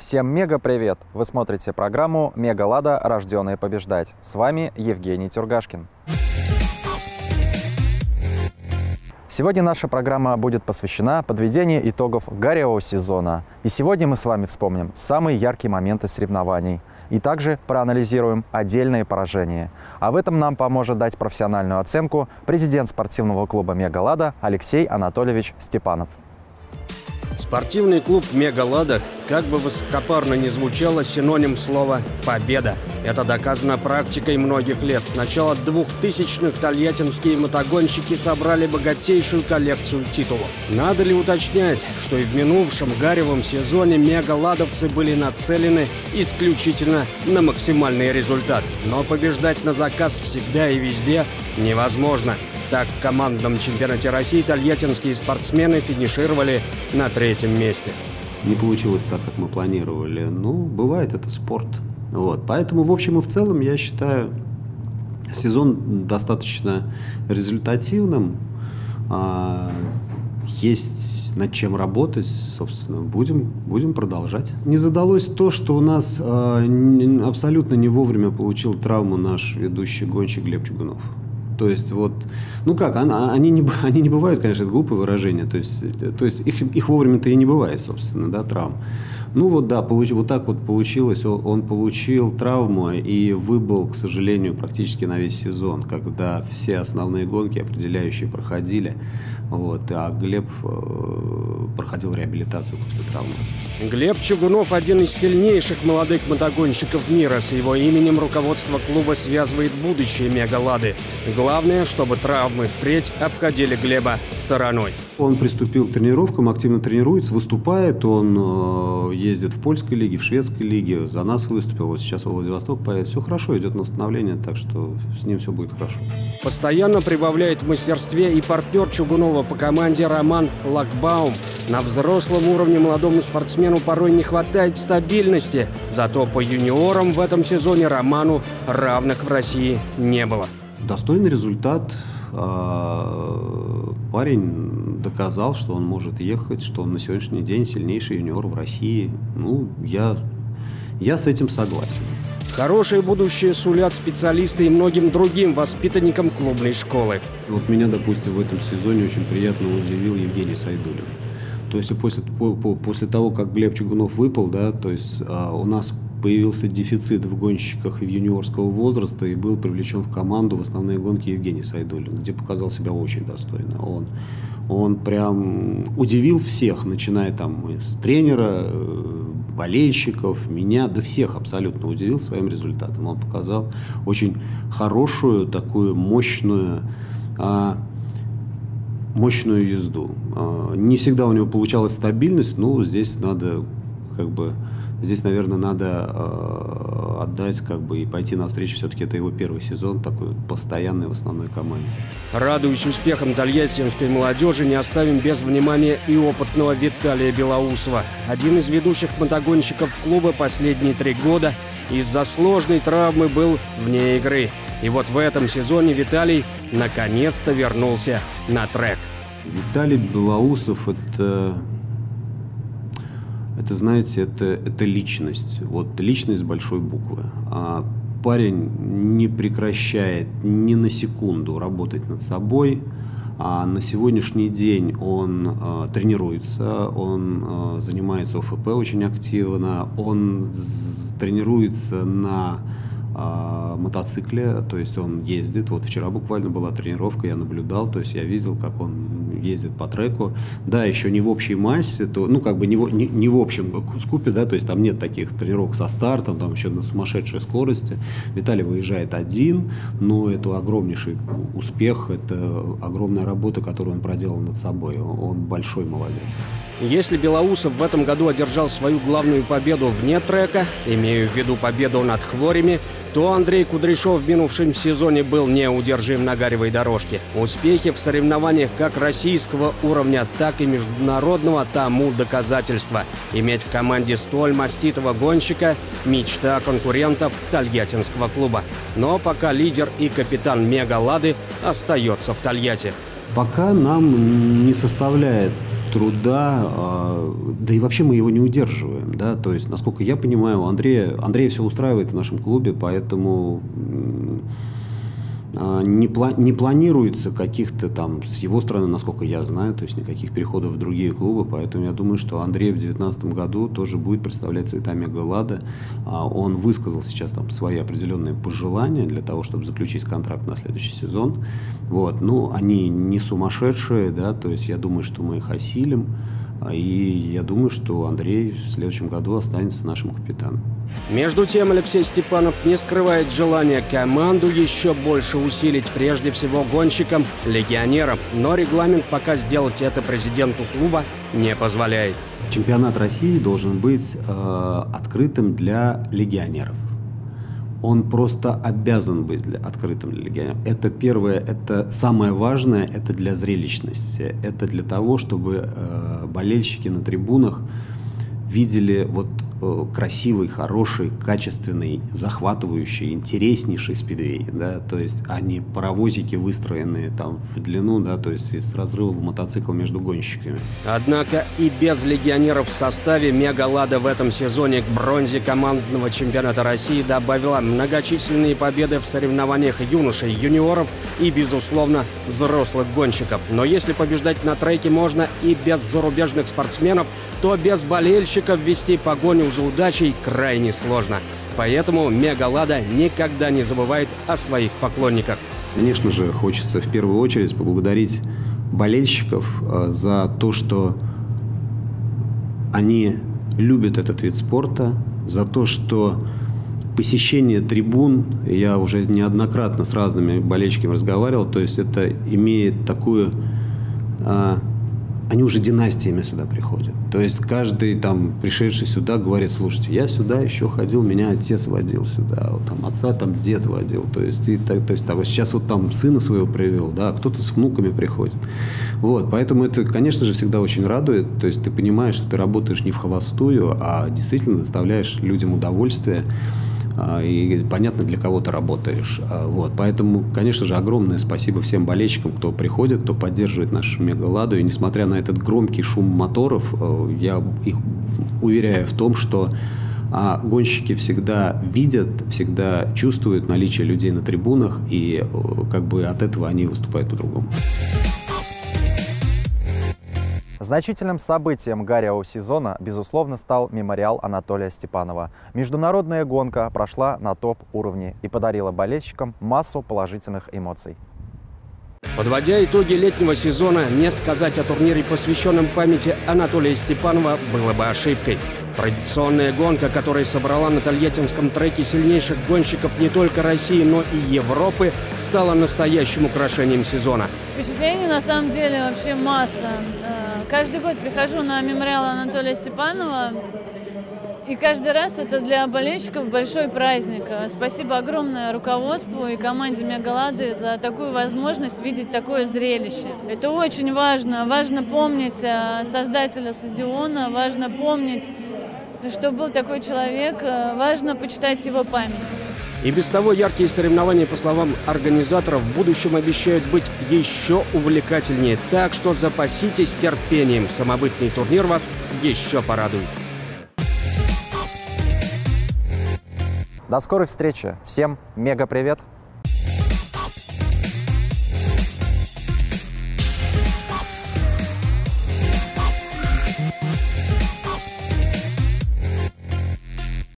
Всем мега-привет! Вы смотрите программу «Мега Лада. Рожденные побеждать». С вами Евгений Тюргашкин. Сегодня наша программа будет посвящена подведению итогов гаревого сезона. И сегодня мы с вами вспомним самые яркие моменты соревнований. И также проанализируем отдельные поражения. А в этом нам поможет дать профессиональную оценку президент спортивного клуба «Мега Лада» Алексей Анатольевич Степанов. Спортивный клуб «Мега Лада», как бы высокопарно ни звучало, синоним слова «победа». Это доказано практикой многих лет. С начала 2000-х тольяттинские мотогонщики собрали богатейшую коллекцию титулов. Надо ли уточнять, что и в минувшем гаревом сезоне мегаладовцы были нацелены исключительно на максимальный результат. Но побеждать на заказ всегда и везде невозможно. Так, в командном чемпионате России тольяттинские спортсмены финишировали на 3-м месте. Не получилось так, как мы планировали. Ну, бывает, это спорт. Вот. Поэтому, в общем и в целом, я считаю сезон достаточно результативным. Есть над чем работать, собственно, будем продолжать. Не задалось то, что у нас абсолютно не вовремя получил травму наш ведущий гонщик Глеб Чугунов. То есть вот, ну как, они не бывают, конечно, это глупое выражение, то есть их вовремя-то и не бывает, собственно, да, травм. Ну вот да, вот так вот получилось, он получил травму и выбыл, к сожалению, практически на весь сезон, когда все основные гонки определяющие проходили, вот, а Глеб проходил реабилитацию после травмы. Глеб Чугунов – один из сильнейших молодых мотогонщиков мира. С его именем руководство клуба связывает будущее «Мега Лады». Главное, чтобы травмы впредь обходили Глеба стороной. Он приступил к тренировкам, активно тренируется, выступает. Он ездит в польской лиге, в шведской лиге. За нас выступил, вот сейчас в Владивосток поедет. Все хорошо, идет на восстановление, так что с ним все будет хорошо. Постоянно прибавляет в мастерстве и партнер Чугунова по команде Роман Лакбаум. На взрослом уровне молодому спортсмену порой не хватает стабильности. Зато по юниорам в этом сезоне Роману равных в России не было. Достойный результат. Парень доказал, что он может ехать, что он на сегодняшний день сильнейший юниор в России. Ну, я с этим согласен. Хорошее будущее сулят специалисты и многим другим воспитанникам клубной школы. Вот меня, допустим, в этом сезоне очень приятно удивил Евгений Сайдулин. То есть после того, как Глеб Чугунов выпал, да, то есть у нас появился дефицит в гонщиках юниорского возраста, и был привлечен в команду в основные гонки Евгений Сайдулин, где показал себя очень достойно. Он прям удивил всех, начиная там с тренера, болельщиков, меня, да всех абсолютно удивил своим результатом. Он показал очень хорошую, такую мощную езду. Не всегда у него получалась стабильность, но здесь надо здесь, наверное, надо отдать и пойти навстречу. Все-таки это его первый сезон, такой постоянный в основной команде. Радуясь успехам тольяттинской молодежи, не оставим без внимания и опытного Виталия Белоусова. Один из ведущих мотогонщиков клуба последние 3 года из-за сложной травмы был вне игры. И вот в этом сезоне Виталий наконец-то вернулся на трек. Виталий Белоусов – это, знаете, это личность. Вот личность с большой буквы. Парень не прекращает ни на секунду работать над собой. На сегодняшний день он тренируется, он занимается ОФП очень активно, он тренируется на мотоцикле, то есть он ездит. Вот вчера буквально была тренировка, я наблюдал, то есть я видел, как он ездит по треку. Да, еще не в общей массе, не в общем скупе, да, то есть там нет таких тренировок со стартом, там еще на сумасшедшей скорости. Виталий выезжает один, но это огромнейший успех, это огромная работа, которую он проделал над собой. Он большой молодец. Если Белоусов в этом году одержал свою главную победу вне трека, имею в виду победу над Хворями, то Андрей Кудряшов в минувшем сезоне был неудержим на гаревой дорожке. Успехи в соревнованиях как российского уровня, так и международного тому доказательство. Иметь в команде столь маститого гонщика – мечта конкурентов тольяттинского клуба. Но пока лидер и капитан «Мега Лады» остается в Тольятти. Пока нам не составляет труда, да и вообще мы его не удерживаем, да, да, то есть, насколько я понимаю, Андрея все устраивает в нашем клубе, поэтому не планируется каких-то там с его стороны, насколько я знаю, то есть никаких переходов в другие клубы, поэтому я думаю, что Андрей в 2019 году тоже будет представлять цвета Мега-Лада. Он высказал сейчас там свои определенные пожелания для того, чтобы заключить контракт на следующий сезон. Вот. Ну, они не сумасшедшие, да, то есть я думаю, что мы их осилим, и я думаю, что Андрей в следующем году останется нашим капитаном. Между тем, Алексей Степанов не скрывает желания команду еще больше усилить, прежде всего гонщикам, легионерам. Но регламент пока сделать это президенту клуба не позволяет. Чемпионат России должен быть открытым для легионеров. Он просто обязан быть открытым для легионеров. Это первое, это самое важное, это для зрелищности. Это для того, чтобы болельщики на трибунах видели вот красивый, хороший, качественный, захватывающий, интереснейший спидвей, да, то есть они паровозики, выстроенные там в длину, да, то есть с разрывом мотоцикла между гонщиками. Однако и без легионеров в составе Мега-Лада в этом сезоне к бронзе командного чемпионата России добавила многочисленные победы в соревнованиях юношей, юниоров и, безусловно, взрослых гонщиков. Но если побеждать на треке можно и без зарубежных спортсменов, то без болельщиков вести погоню за удачей крайне сложно. Поэтому Мега-Лада никогда не забывает о своих поклонниках. Конечно же, хочется в первую очередь поблагодарить болельщиков за то, что они любят этот вид спорта, за то, что посещение трибун, я уже неоднократно с разными болельщиками разговаривал, то есть это имеет такую... Они уже династиями сюда приходят. То есть каждый там пришедший сюда говорит: слушайте, я сюда еще ходил, меня отец водил сюда, вот, там, отца там дед водил. То есть сейчас вот там сына своего привел, да, кто-то с внуками приходит. Вот, поэтому это, конечно же, всегда очень радует. То есть ты понимаешь, что ты работаешь не вхолостую, а действительно доставляешь людям удовольствие. И понятно, для кого ты работаешь. Вот. Поэтому, конечно же, огромное спасибо всем болельщикам, кто приходит, кто поддерживает нашу Мега-Ладу. И несмотря на этот громкий шум моторов, я их уверяю в том, что гонщики всегда видят, всегда чувствуют наличие людей на трибунах, и как бы от этого они выступают по-другому. Значительным событием Гарио-сезона, безусловно, стал мемориал Анатолия Степанова. Международная гонка прошла на топ-уровне и подарила болельщикам массу положительных эмоций. Подводя итоги летнего сезона, не сказать о турнире, посвященном памяти Анатолия Степанова, было бы ошибкой. Традиционная гонка, которая собрала на тольяттинском треке сильнейших гонщиков не только России, но и Европы, стала настоящим украшением сезона. Впечатлений на самом деле вообще масса. Каждый год прихожу на мемориал Анатолия Степанова, и каждый раз это для болельщиков большой праздник. Спасибо огромное руководству и команде Мега-Лады за такую возможность видеть такое зрелище. Это очень важно. Важно помнить создателя стадиона, важно помнить, что был такой человек, важно почитать его память. И без того яркие соревнования, по словам организаторов, в будущем обещают быть еще увлекательнее. Так что запаситесь терпением. Самобытный турнир вас еще порадует. До скорой встречи. Всем мега-привет!